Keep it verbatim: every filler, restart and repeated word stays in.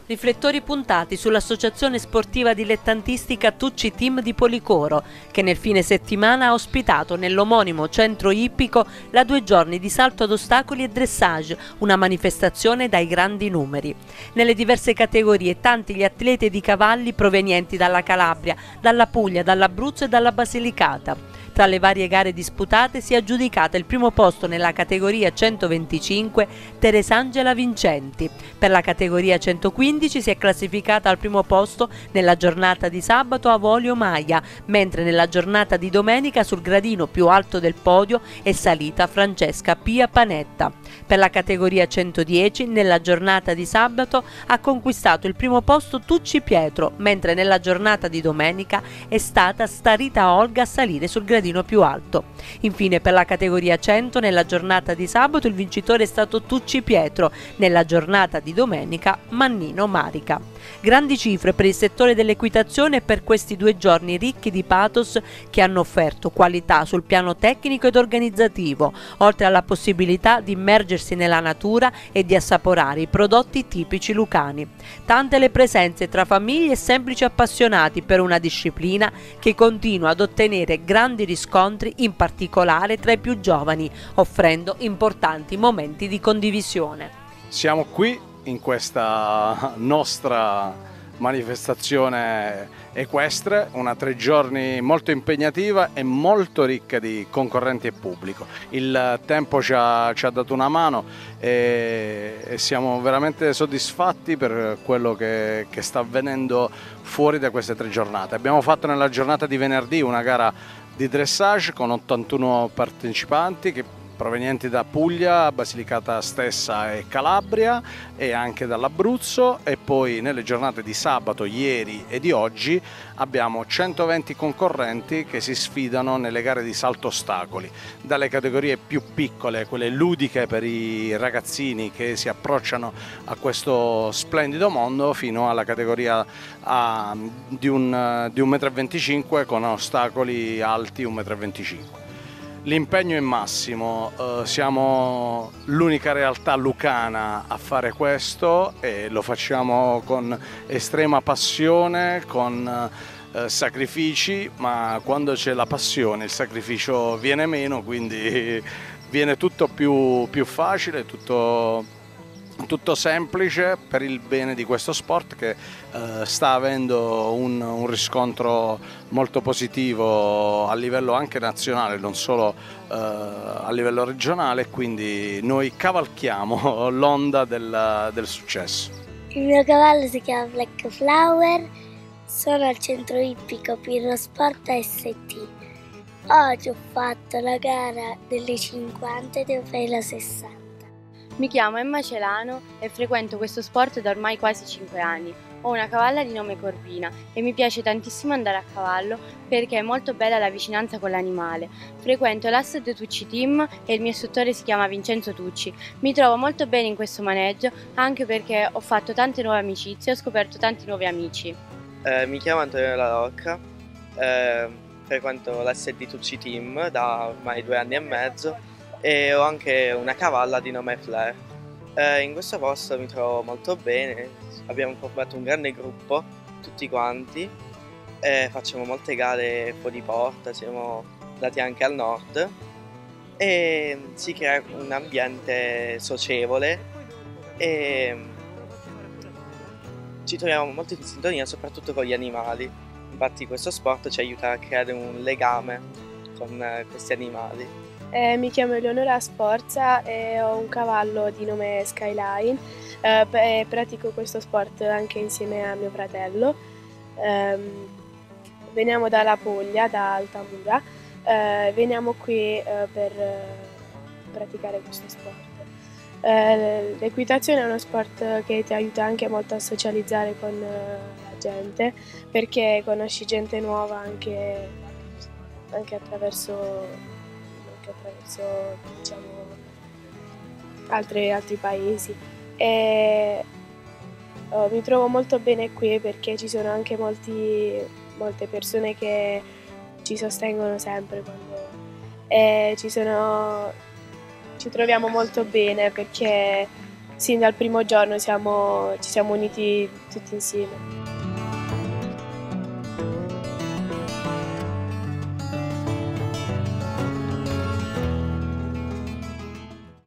Riflettori puntati sull'associazione sportiva dilettantistica Tucci Team di Policoro, che nel fine settimana ha ospitato nell'omonimo centro ippico la due giorni di salto ad ostacoli e dressage, una manifestazione dai grandi numeri. Nelle diverse categorie tanti gli atleti di cavalli provenienti dalla Calabria, dalla Puglia, dall'Abruzzo e dalla Basilicata. Tra le varie gare disputate si è aggiudicata il primo posto nella categoria centoventicinque Teresangela Vincenti. Per la categoria centoquindici si è classificata al primo posto nella giornata di sabato Avolio Maia, mentre nella giornata di domenica sul gradino più alto del podio è salita Francesca Pia Panetta. Per la categoria centodieci nella giornata di sabato ha conquistato il primo posto Tucci Pietro, mentre nella giornata di domenica è stata Starita Olga a salire sul gradino più alto. Infine per la categoria cento nella giornata di sabato il vincitore è stato Tucci Pietro, nella giornata di domenica Mannino Marica. Grandi cifre per il settore dell'equitazione per questi due giorni ricchi di pathos che hanno offerto qualità sul piano tecnico ed organizzativo, oltre alla possibilità di immergersi nella natura e di assaporare i prodotti tipici lucani. Tante le presenze tra famiglie e semplici appassionati per una disciplina che continua ad ottenere grandi riscontri, in particolare tra i più giovani, offrendo importanti momenti di condivisione. Siamo qui in questa nostra manifestazione equestre, una tre giorni molto impegnativa e molto ricca di concorrenti e pubblico. Il tempo ci ha, ci ha dato una mano e, e siamo veramente soddisfatti per quello che, che sta avvenendo fuori da queste tre giornate. Abbiamo fatto nella giornata di venerdì una gara di dressage con ottantuno partecipanti che provenienti da Puglia, Basilicata stessa e Calabria e anche dall'Abruzzo, e poi nelle giornate di sabato, ieri e di oggi abbiamo centoventi concorrenti che si sfidano nelle gare di salto ostacoli, dalle categorie più piccole, quelle ludiche per i ragazzini che si approcciano a questo splendido mondo, fino alla categoria a, di un di un metro e venticinque con ostacoli alti un metro e venticinque. L'impegno è massimo, eh, siamo l'unica realtà lucana a fare questo e lo facciamo con estrema passione, con eh, sacrifici, ma quando c'è la passione il sacrificio viene meno, quindi viene tutto più, più facile, tutto, tutto semplice per il bene di questo sport che eh, sta avendo un, un riscontro molto positivo a livello anche nazionale, non solo eh, a livello regionale, quindi noi cavalchiamo l'onda del, del successo. Il mio cavallo si chiama Black Flower, sono al centro ippico Pirro Sport S T. Oggi ho fatto la gara delle cinquanta e devo fare la sessanta. Mi chiamo Emma Celano e frequento questo sport da ormai quasi cinque anni. Ho una cavalla di nome Corvina e mi piace tantissimo andare a cavallo perché è molto bella la vicinanza con l'animale. Frequento l'Assed Tucci Team e il mio istruttore si chiama Vincenzo Tucci. Mi trovo molto bene in questo maneggio anche perché ho fatto tante nuove amicizie e ho scoperto tanti nuovi amici. Eh, mi chiamo Antonio La Rocca, eh, frequento l'Assed Tucci Team da ormai due anni e mezzo e ho anche una cavalla di nome Flair. Eh, in questo posto mi trovo molto bene, abbiamo formato un grande gruppo, tutti quanti, eh, facciamo molte gare fuori porta, siamo andati anche al nord e si crea un ambiente socievole e ci troviamo molto in sintonia soprattutto con gli animali. Infatti questo sport ci aiuta a creare un legame con eh, questi animali. Eh, mi chiamo Eleonora Sforza e ho un cavallo di nome Skyline eh, e pratico questo sport anche insieme a mio fratello. Eh, veniamo dalla Puglia, da Altamura, eh, veniamo qui eh, per eh, praticare questo sport. Eh, l'equitazione è uno sport che ti aiuta anche molto a socializzare con eh, la gente, perché conosci gente nuova anche, anche attraverso attraverso diciamo, altri, altri paesi e oh, mi trovo molto bene qui perché ci sono anche molti, molte persone che ci sostengono sempre quando, e ci, sono, ci troviamo molto bene perché sin dal primo giorno siamo, ci siamo uniti tutti insieme.